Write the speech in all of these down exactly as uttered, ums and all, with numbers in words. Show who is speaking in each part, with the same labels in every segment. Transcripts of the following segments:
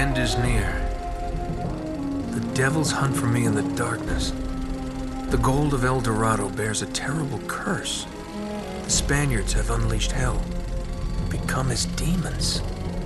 Speaker 1: end is near. The devils hunt for me in the darkness. The gold of El Dorado bears a terrible curse. The Spaniards have unleashed hell, become as demons.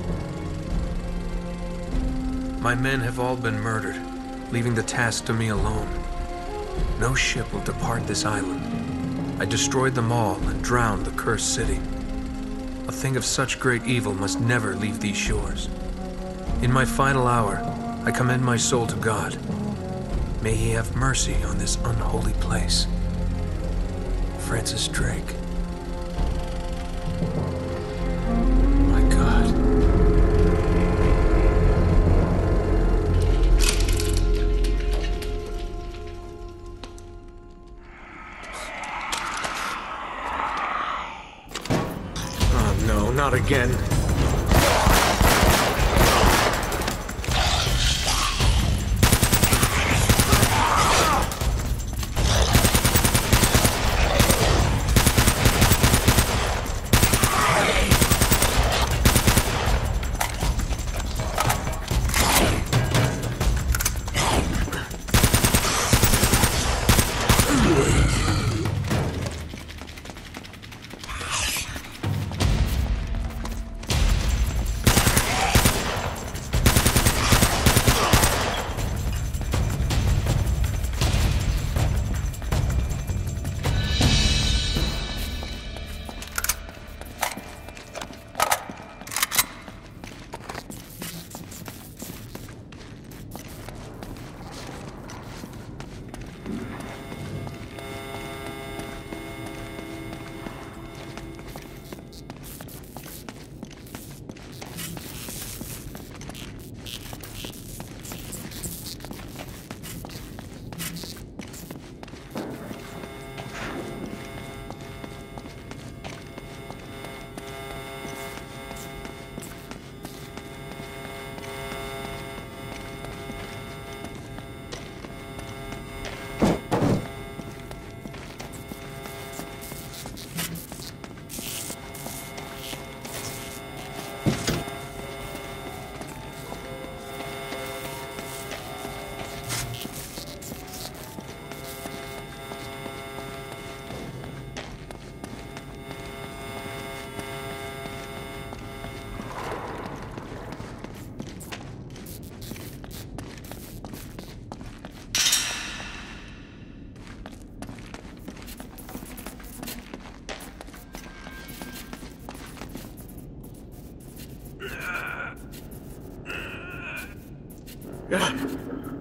Speaker 1: My men have all been murdered, leaving the task to me alone. No ship will depart this island. I destroyed them all and drowned the cursed city. A thing of such great evil must never leave these shores. In my final hour, I commend my soul to God. May he have mercy on this unholy place. Francis Drake. My God. Oh no, not again.
Speaker 2: Yeah.